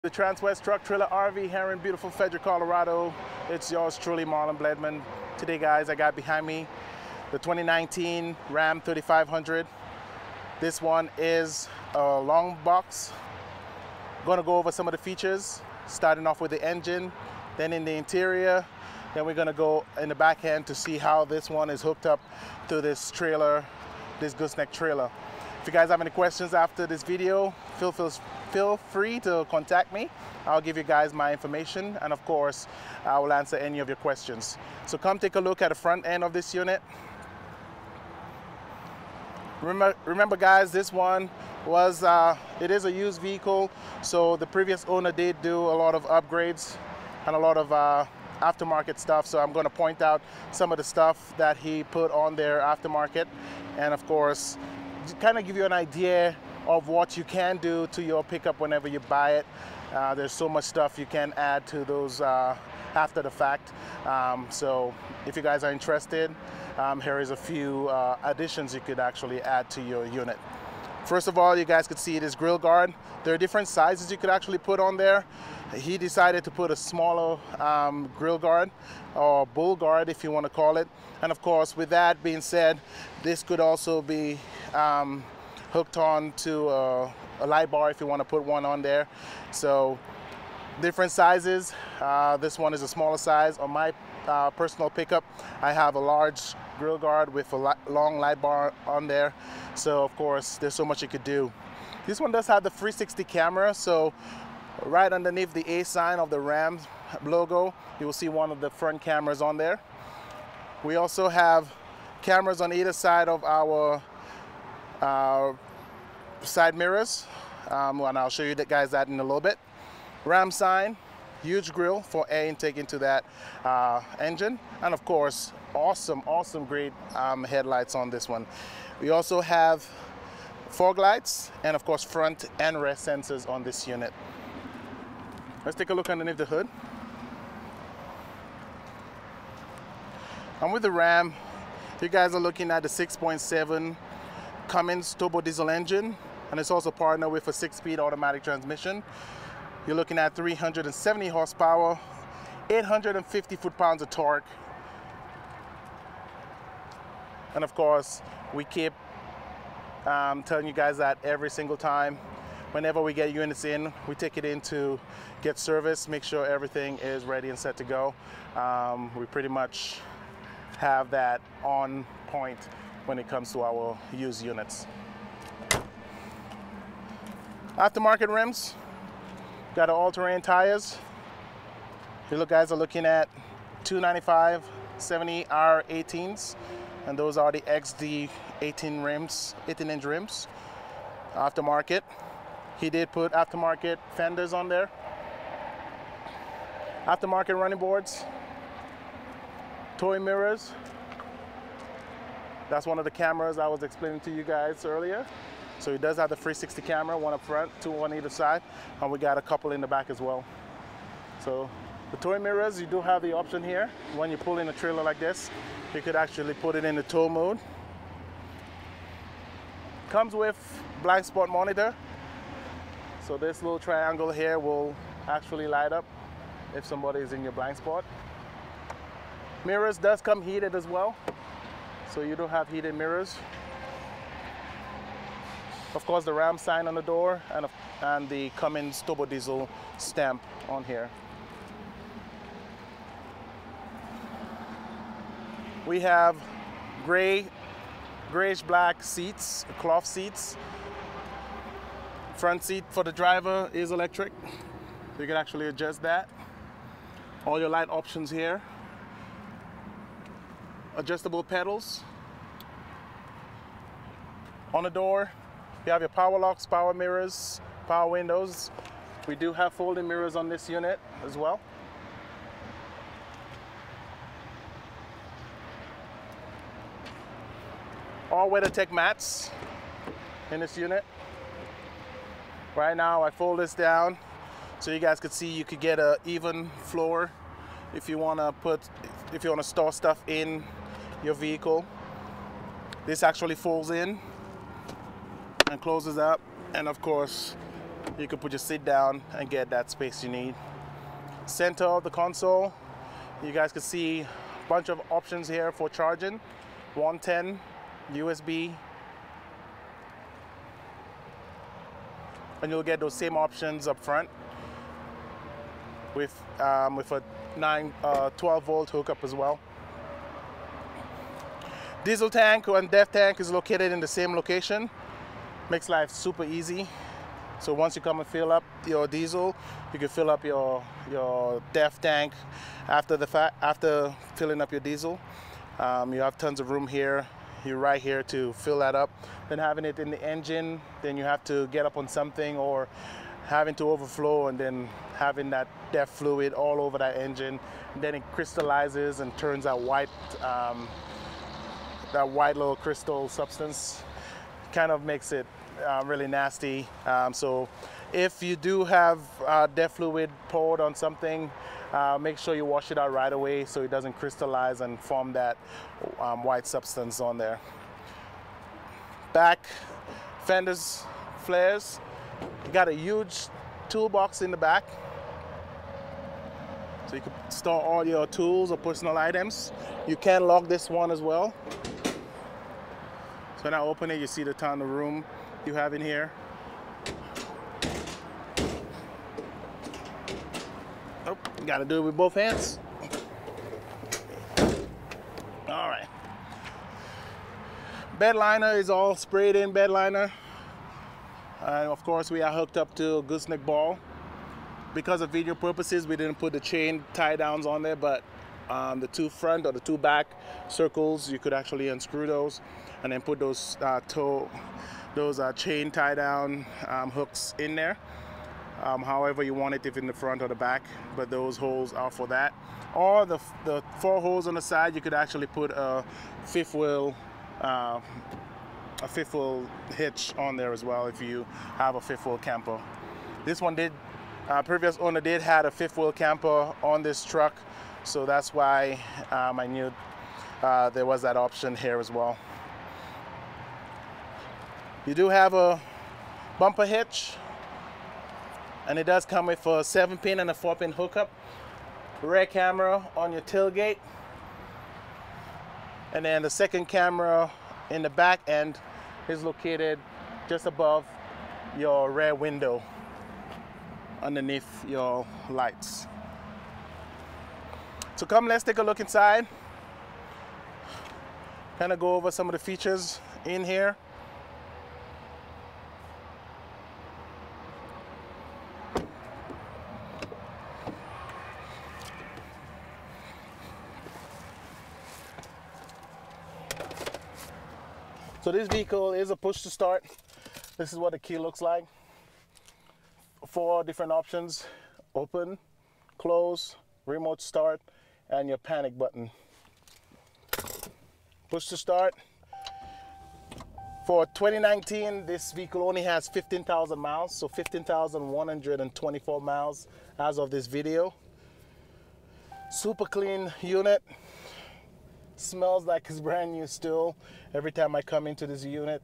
The Transwest Truck Trailer RV here in beautiful Frederick, Colorado. It's yours truly, Marlon Bledman. Today, guys, I got behind me the 2019 Ram 3500. This one is a long box. Gonna go over some of the features, starting off with the engine, then in the interior, then we're gonna go in the back end to see how this one is hooked up to this trailer, this gooseneck trailer. If you guys have any questions after this video, feel free to contact me. I'll give you guys my information, and of course, I will answer any of your questions. So come take a look at the front end of this unit. Remember guys, this one was, it is a used vehicle, so the previous owner did do a lot of upgrades and a lot of aftermarket stuff, so I'm going to point out some of the stuff that he put on their aftermarket, and of course, kind of give you an idea of what you can do to your pickup whenever you buy it. There's so much stuff you can add to those after the fact. So if you guys are interested, here is a few additions you could actually add to your unit. First of all, you guys could see this grill guard. There are different sizes you could actually put on there. He decided to put a smaller grill guard, or bull guard if you want to call it. And of course, with that being said, this could also be hooked on to a light bar if you want to put one on there. So different sizes. This one is a smaller size. On my personal pickup, I have a large grill guard with a long light bar on there. So of course, there's so much you could do. This one does have the 360 camera, so right underneath the A sign of the Ram logo, you will see one of the front cameras on there. We also have cameras on either side of our side mirrors, and I'll show you guys that in a little bit. Ram sign, huge grill for air intake into that engine, and of course, awesome great headlights on this one. We also have fog lights and of course front and rear sensors on this unit. Let's take a look underneath the hood. And with the Ram, you guys are looking at the 6.7 Cummins turbo diesel engine, and it's also partnered with a 6-speed automatic transmission. You're looking at 370 horsepower, 850 foot-pounds of torque. And of course, we keep telling you guys that every single time. Whenever we get units in, we take it in to get service, make sure everything is ready and set to go. We pretty much have that on point when it comes to our used units. Aftermarket rims, got our all-terrain tires. You guys are looking at 295 70R18s, and those are the XD 18-inch rims. Aftermarket. He did put aftermarket fenders on there. Aftermarket running boards. Toy mirrors. That's one of the cameras I was explaining to you guys earlier. So it does have the 360 camera, one up front, two on either side, and we got a couple in the back as well. So the toy mirrors, you do have the option here. When you pull in a trailer like this, you could actually put it in the tow mode. Comes with blind spot monitor. So this little triangle here will actually light up if somebody is in your blind spot. Mirrors does come heated as well, so you do have heated mirrors. Of course, the Ram sign on the door and the Cummins turbo diesel stamp on here. We have grayish black seats, cloth seats. Front seat for the driver is electric. You can actually adjust that. All your light options here. Adjustable pedals. On the door, you have your power locks, power mirrors, power windows. We do have folding mirrors on this unit as well. All WeatherTech mats in this unit. Right now, I fold this down so you guys could see you could get an even floor if you want to store stuff in your vehicle. This actually folds in and closes up, and of course You can put your seat down and get that space you need. Center of the console, you guys can see a bunch of options here for charging. 110, USB, and you'll get those same options up front with a 12 volt hookup as well. Diesel tank and DEF tank is located in the same location. Makes life super easy. So once you come and fill up your diesel, you can fill up your DEF tank after filling up your diesel. You have tons of room here. You're right here to fill that up. Then having it in the engine, then you have to get up on something or having to overflow and then having that DEF fluid all over that engine. And then it crystallizes and turns out white, that white little crystal substance. Kind of makes it really nasty. So if you do have DEF fluid poured on something, make sure you wash it out right away so it doesn't crystallize and form that white substance on there. Back fenders, flares. You got a huge toolbox in the back, so you can store all your tools or personal items. You can lock this one as well. So when I open it, you see the ton of room you have in here. Oh, you gotta do it with both hands. All right. Bed liner is all sprayed in bed liner. And of course we are hooked up to a gooseneck ball. Because of video purposes, we didn't put the chain tie downs on there, but the two front or the two back circles, you could actually unscrew those and then put those chain tie down hooks in there. However you want it, if in the front or the back, but those holes are for that. Or the 4 holes on the side, you could actually put a fifth wheel hitch on there as well if you have a fifth wheel camper. This one did, previous owner did had a fifth wheel camper on this truck, so that's why I knew there was that option here as well. You do have a bumper hitch, and it does come with a 7-pin and a 4-pin hookup. Rear camera on your tailgate, and then the second camera in the back end is located just above your rear window underneath your lights. So come, let's take a look inside. Kind of go over some of the features in here. So this vehicle is a push to start. This is what the key looks like. 4 different options: open, close, remote start, and your panic button. Push to start. For 2019, this vehicle only has 15,000 miles, so 15,124 miles as of this video. Super clean unit. Smells like it's brand new still every time I come into this unit.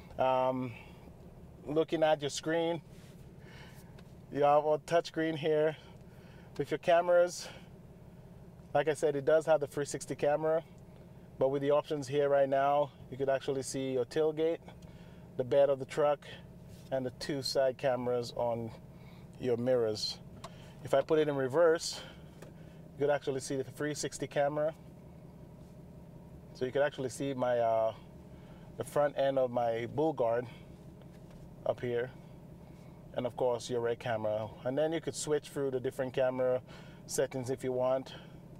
Looking at your screen, you have a touch screen here with your cameras. Like I said, it does have the 360 camera, but with the options here right now, you could actually see your tailgate, the bed of the truck, and the 2 side cameras on your mirrors. If I put it in reverse, you could actually see the 360 camera. So you can actually see my the front end of my bull guard up here, and of course your rear camera. And then you could switch through the different camera settings if you want.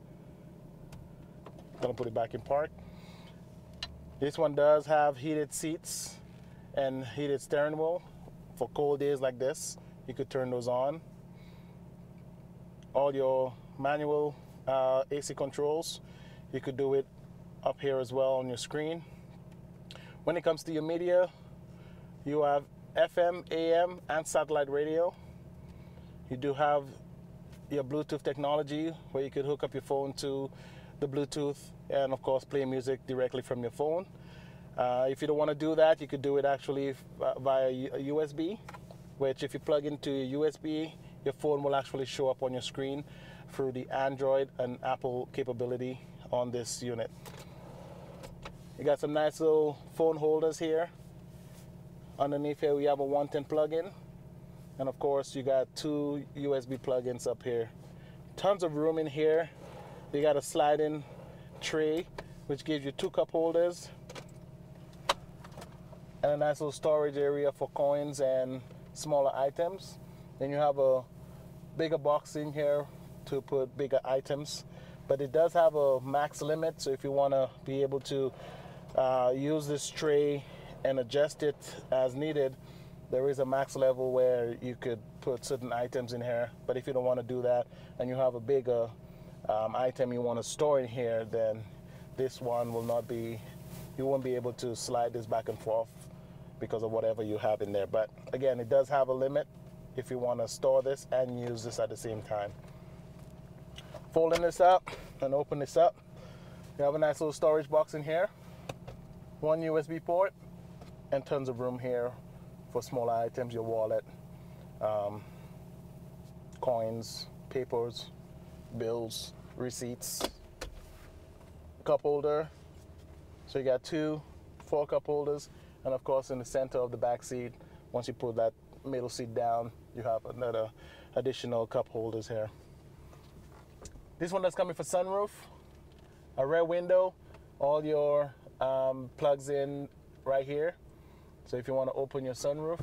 Gonna put it back in park. This one does have heated seats and heated steering wheel. For cold days like this, you could turn those on. All your manual AC controls, you could do it up here as well on your screen. When it comes to your media, you have FM, AM, and satellite radio. You do have your Bluetooth technology where you could hook up your phone to the Bluetooth and of course play music directly from your phone. If you don't want to do that, you could do it actually via USB. which if you plug into your USB, your phone will actually show up on your screen through the Android and Apple capability on this unit. You got some nice little phone holders here. Underneath here we have a 110 plug-in, and of course you got 2 USB plug-ins up here. Tons of room in here. You got a sliding tray which gives you 2 cup holders and a nice little storage area for coins and smaller items. Then you have a bigger box in here to put bigger items, but it does have a max limit, so if you want to be able to use this tray and adjust it as needed, there is a max level where you could put certain items in here. But if you don't want to do that and you have a bigger item you want to store in here, then this one will not be, you won't be able to slide this back and forth because of whatever you have in there. But again, it does have a limit if you want to store this and use this at the same time. Folding this up and open this up, you have a nice little storage box in here, 1 USB port, and tons of room here for smaller items, your wallet, coins, papers, bills, receipts, cup holder. So you got 2 4 cup holders, and of course in the center of the back seat, once you put that middle seat down, you have another additional cup holders here. This one that's coming for sunroof, a rear window, all your plugs in right here. So if you want to open your sunroof,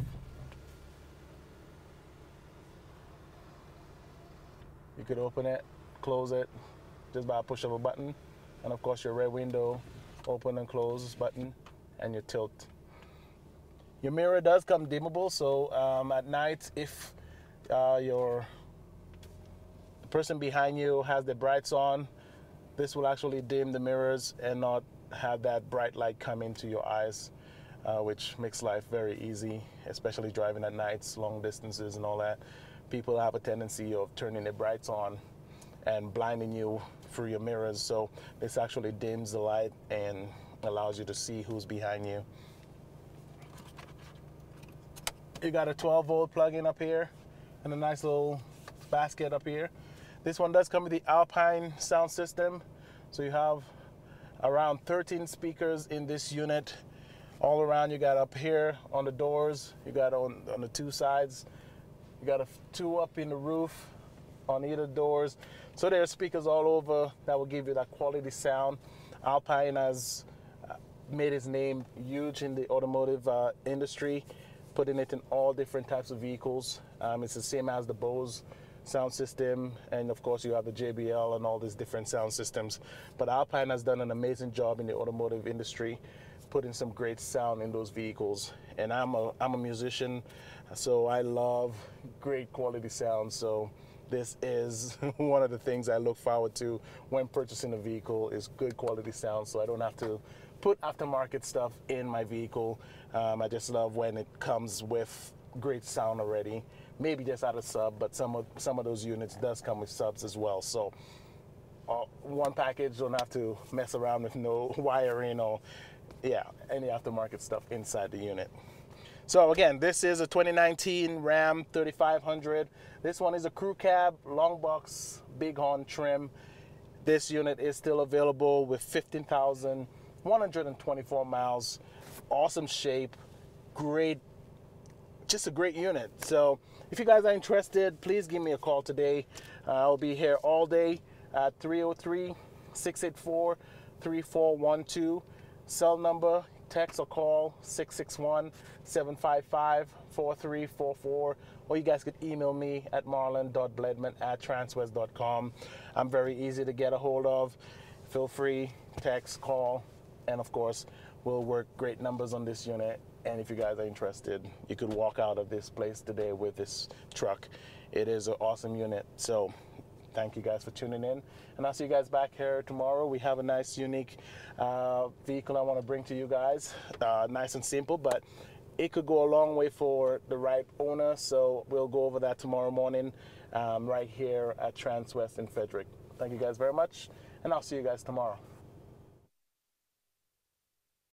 you could open it, close it just by a push of a button. And of course your rear window, open and close button, and your tilt. Your mirror does come dimmable, so at night if the person behind you has the brights on, this will actually dim the mirrors and not have that bright light come into your eyes, which makes life very easy, especially driving at nights, long distances and all that. People have a tendency of turning their brights on and blinding you through your mirrors, so this actually dims the light and allows you to see who's behind you. You got a 12-volt plug-in up here and a nice little basket up here. This one does come with the Alpine sound system, so you have around 13 speakers in this unit. All around, you got up here on the doors, you got on the 2 sides, you got 2 up in the roof on either doors. So there are speakers all over that will give you that quality sound. Alpine has made its name huge in the automotive industry, putting it in all different types of vehicles. It's the same as the Bose sound system, and of course you have the JBL and all these different sound systems. But Alpine has done an amazing job in the automotive industry, putting some great sound in those vehicles. And I'm a musician, so I love great quality sound. So this is one of the things I look forward to when purchasing a vehicle, is good quality sound, so I don't have to put aftermarket stuff in my vehicle. I just love when it comes with great sound already. Maybe just out of sub, but some of those units does come with subs as well. So one package, don't have to mess around with no wiring or any aftermarket stuff inside the unit. So again, this is a 2019 Ram 3500. This one is a crew cab, long box, Bighorn trim. This unit is still available with 15,124 miles. Awesome shape, just a great unit. So if you guys are interested, please give me a call today. I'll be here all day at 303-684-3412. Cell number, text or call 661-755-4344, or you guys could email me at marlon.bledman@transwest.com. I'm very easy to get a hold of. Feel free, text, call, and of course we'll work great numbers on this unit. And if you guys are interested, you could walk out of this place today with this truck. It is an awesome unit. So thank you guys for tuning in, and I'll see you guys back here tomorrow. We have a nice, unique vehicle I want to bring to you guys. Nice and simple, but it could go a long way for the right owner. So we'll go over that tomorrow morning right here at Transwest in Frederick. Thank you guys very much, and I'll see you guys tomorrow.